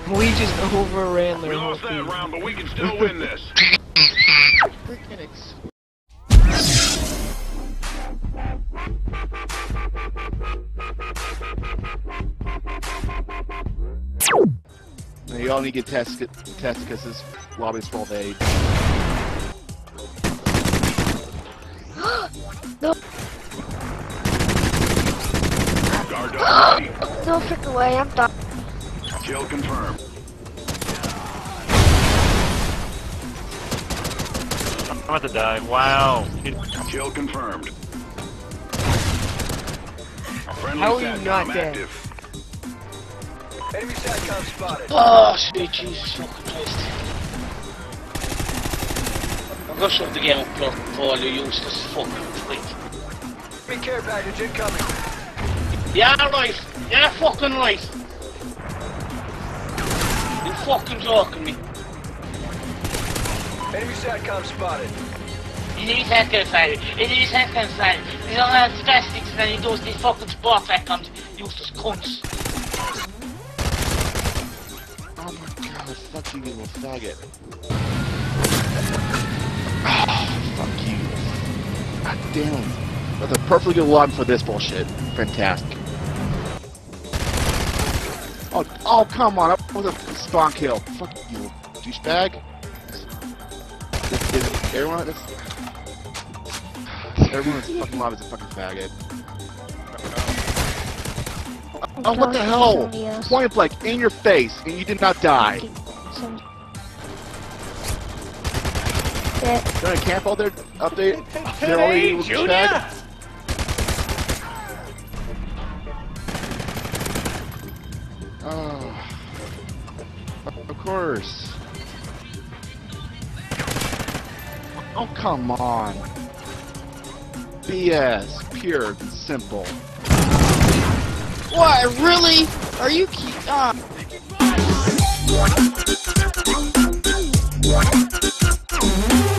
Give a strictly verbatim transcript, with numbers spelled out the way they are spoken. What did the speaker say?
We just overran We their whole lost that team. round, but we can still win this. Freaking ex- You all need to get test test because this lobby's full of aid. No, Guard dog ready. no freak away, I'm done. Kill confirmed. I'm about to die. Wow. Kill confirmed. Friendly How are you SATCOM not dead? active. Enemy SATCOM spotted. Oh, sweet Jesus fucking Christ. I'm gonna shut the game up for all you useless fucking freak. Be care package incoming. Yeah, right. Yeah, fucking right. You fucking joking me. Enemy SATCOM spotted. He needs healthcare fighting. He needs healthcare fighting. He's on a spastics and then he does these fucking sport comes useless cunts. Oh my god, fuck you, little faggot. Ah, fuck you. God damn. That's a perfectly good lobby for this bullshit. Fantastic. Oh, oh, come on. Up with a spawn kill. Fuck you, little douchebag. Is, is everyone this? Everyone in this fucking lobby is a fucking faggot. Oh, what the hell? Point blank in your face, and you did not die. Yeah. Trying to camp out there, up there, there all you little douchebag. Oh, of course. Oh, come on. B S, pure and simple. What? Really? Are you ki- ah.